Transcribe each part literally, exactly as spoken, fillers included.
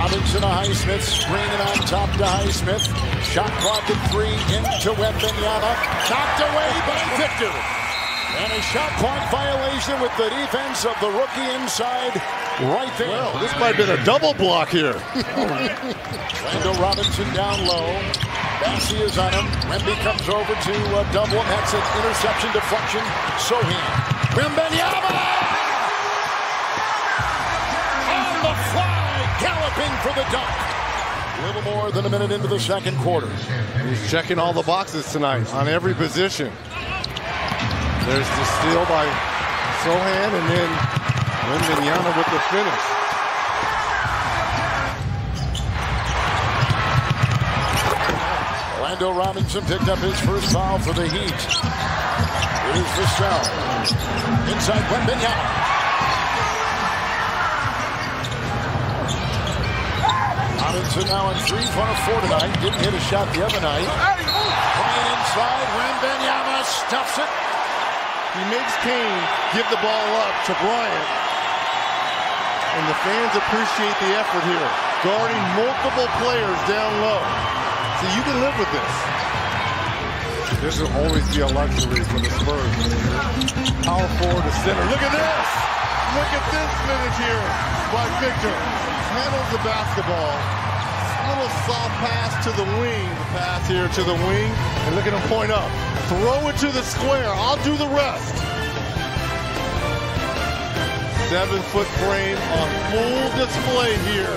Robinson to Highsmith, screening on top to Highsmith. Shot clock at three, into Wembanyama. Knocked away by Victor. And a shot clock violation with the defense of the rookie inside right there. Well, this might have been a double block here. Randall Robinson down low. Bassey is on him. Wemby comes over to uh, double him. That's an interception deflection. Sochan. Wembanyama! On the fly, galloping for the dunk. A little more than a minute into the second quarter. He's checking all the boxes tonight on every position. There's the steal by Sochan, and then Wembanyama with the finish. Orlando Robinson picked up his first foul for the Heat. Here's Vassell. Inside Wembanyama. Robinson now in three front of four tonight. Didn't hit a shot the other night. Playing inside. Wembanyama stuffs it. He makes Kane give the ball up to Bryant. And the fans appreciate the effort here. Guarding multiple players down low. So you can live with this. This will always be a luxury for the Spurs. Power forward to center. Look at this! Look at this finish here by Victor. Handles the basketball. Little soft pass to the wing. The pass here to the wing. And look at him point up. Throw it to the square. I'll do the rest. Seven foot frame on full display here.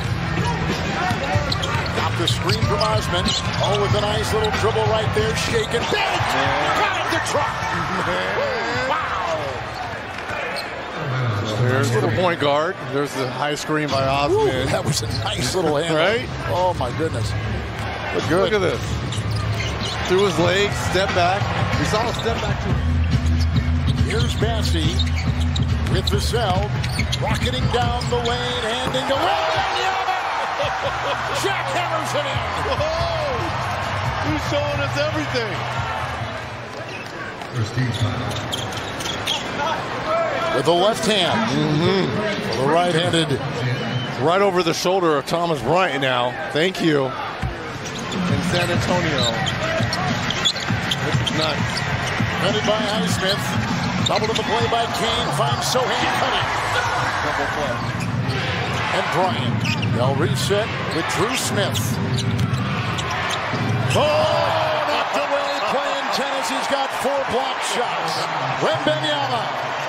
Got the screen from Osman. Oh, with a nice little dribble right there. Shaking. Big! Got him to truck. Wow. So here's the point guard. There's the high screen by Osman. Ooh, that was a nice little hand. Right? Oh, my goodness. Look good. Look at this. Through his legs, step back. We saw a step back too. Here's Bassey with Vassell, rocketing down the lane, handing to Wembanyama. Jack hammers it in. Whoa! He's showing us everything. With the left hand. Mm-hmm. The right-handed. Right over the shoulder of Thomas Bryant now. Thank you. In San Antonio. This is nice. Headed by Highsmith. Doubled in the play by Kane. Finds Sochan cutting. Double play. And Bryant. They'll reset with Drew Smith. Oh, knocked away playing tennis. He's got four block shots. Wembanyama